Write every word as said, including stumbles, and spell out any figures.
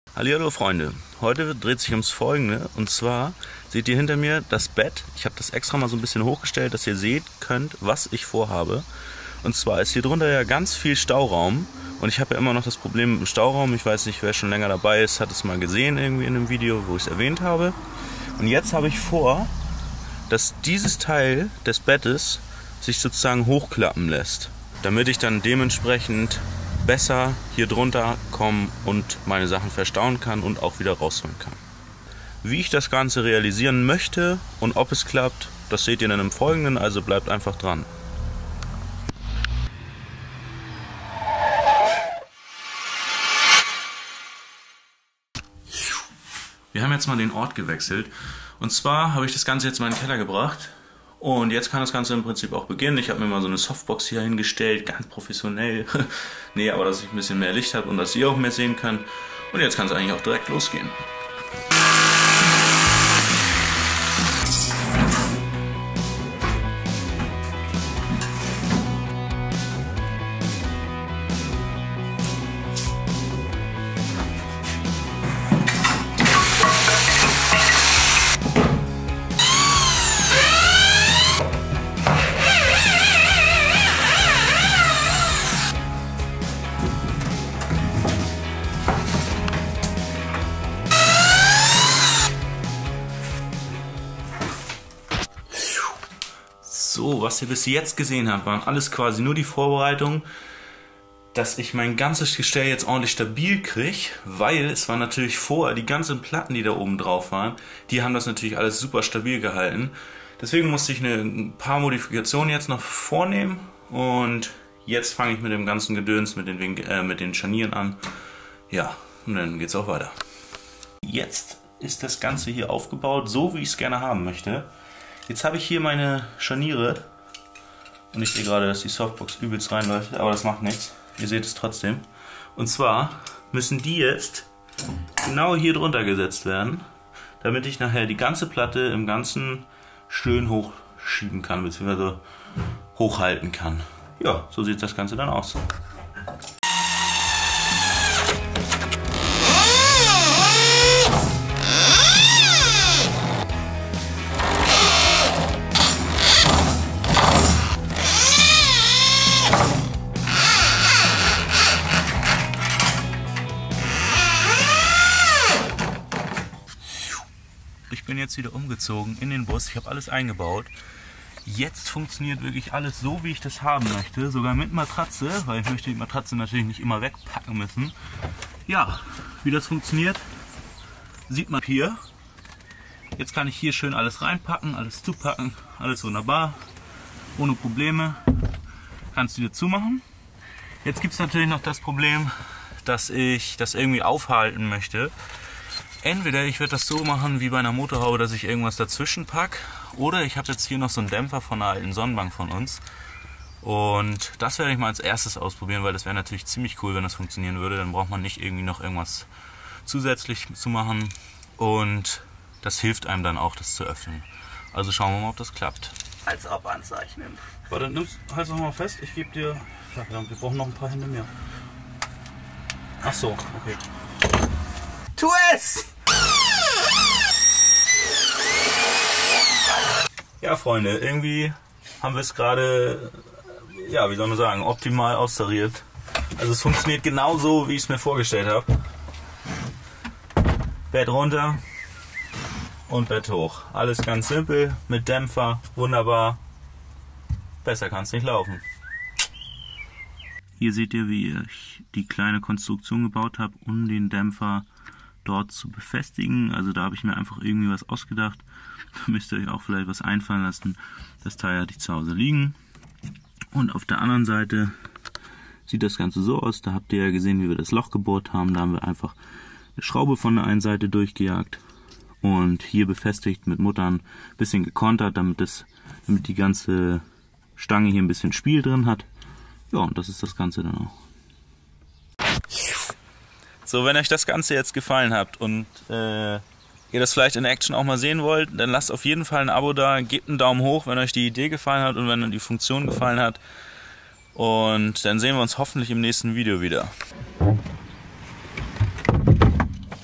Hallihallo Freunde, heute dreht sich ums Folgende, und zwar seht ihr hinter mir das Bett. Ich habe das extra mal so ein bisschen hochgestellt, dass ihr seht könnt, was ich vorhabe. Und zwar ist hier drunter ja ganz viel Stauraum und ich habe ja immer noch das Problem mit dem Stauraum. Ich weiß nicht, wer schon länger dabei ist, hat es mal gesehen irgendwie in einem Video, wo ich es erwähnt habe. Und jetzt habe ich vor, dass dieses Teil des Bettes sich sozusagen hochklappen lässt, damit ich dann dementsprechend besser hier drunter kommen und meine Sachen verstauen kann und auch wieder rausholen kann. Wie ich das Ganze realisieren möchte und ob es klappt, das seht ihr dann im Folgenden, also bleibt einfach dran. Wir haben jetzt mal den Ort gewechselt und zwar habe ich das Ganze jetzt mal in den Keller gebracht. Und jetzt kann das Ganze im Prinzip auch beginnen. Ich habe mir mal so eine Softbox hier hingestellt, ganz professionell. Nee, aber dass ich ein bisschen mehr Licht habe und dass ihr auch mehr sehen könnt. Und jetzt kann es eigentlich auch direkt losgehen. So, was ihr bis jetzt gesehen habt, waren alles quasi nur die Vorbereitungen, dass ich mein ganzes Gestell jetzt ordentlich stabil kriege, weil es waren natürlich vorher die ganzen Platten, die da oben drauf waren, die haben das natürlich alles super stabil gehalten. Deswegen musste ich eine, ein paar Modifikationen jetzt noch vornehmen und jetzt fange ich mit dem ganzen Gedöns, mit den, Wink äh, mit den Scharnieren an. Ja, und dann geht's auch weiter. Jetzt ist das Ganze hier aufgebaut, so wie ich es gerne haben möchte. Jetzt habe ich hier meine Scharniere und ich sehe gerade, dass die Softbox übelst reinläuft, aber das macht nichts. Ihr seht es trotzdem. Und zwar müssen die jetzt genau hier drunter gesetzt werden, damit ich nachher die ganze Platte im Ganzen schön hochschieben kann, beziehungsweise hochhalten kann. Ja, so sieht das Ganze dann aus. Ich bin jetzt wieder umgezogen in den Bus, ich habe alles eingebaut. Jetzt funktioniert wirklich alles so, wie ich das haben möchte, sogar mit Matratze, weil ich möchte die Matratze natürlich nicht immer wegpacken müssen. Ja, wie das funktioniert, sieht man hier. Jetzt kann ich hier schön alles reinpacken, alles zupacken, alles wunderbar, ohne Probleme. Kannst du wieder zumachen. Jetzt gibt es natürlich noch das Problem, dass ich das irgendwie aufhalten möchte. Entweder ich werde das so machen wie bei einer Motorhaube, dass ich irgendwas dazwischen packe, oder ich habe jetzt hier noch so einen Dämpfer von einer alten Sonnenbank von uns. Und das werde ich mal als erstes ausprobieren, weil das wäre natürlich ziemlich cool, wenn das funktionieren würde. Dann braucht man nicht irgendwie noch irgendwas zusätzlich zu machen. Und das hilft einem dann auch, das zu öffnen. Also schauen wir mal, ob das klappt. Als ob anzeichnen. Warte, nimmst, halt's noch mal fest, ich gebe dir... Wir brauchen noch ein paar Hände mehr. Ach so, okay. Tu es! Ja, Freunde, irgendwie haben wir es gerade, ja, wie soll man sagen, optimal austariert. Also es funktioniert genauso, wie ich es mir vorgestellt habe. Bett runter und Bett hoch. Alles ganz simpel, mit Dämpfer, wunderbar. Besser kann es nicht laufen. Hier seht ihr, wie ich die kleine Konstruktion gebaut habe, um den Dämpfer dort zu befestigen. Also da habe ich mir einfach irgendwie was ausgedacht. Da müsst ihr euch auch vielleicht was einfallen lassen. Das Teil hatte ich zu Hause liegen. Und auf der anderen Seite sieht das Ganze so aus. Da habt ihr ja gesehen, wie wir das Loch gebohrt haben. Da haben wir einfach eine Schraube von der einen Seite durchgejagt und hier befestigt mit Muttern ein bisschen gekontert, damit, das, damit die ganze Stange hier ein bisschen Spiel drin hat. Ja, und das ist das Ganze dann auch. So, wenn euch das Ganze jetzt gefallen hat und äh, ihr das vielleicht in Action auch mal sehen wollt, dann lasst auf jeden Fall ein Abo da, gebt einen Daumen hoch, wenn euch die Idee gefallen hat und wenn euch die Funktion gefallen hat. Und dann sehen wir uns hoffentlich im nächsten Video wieder.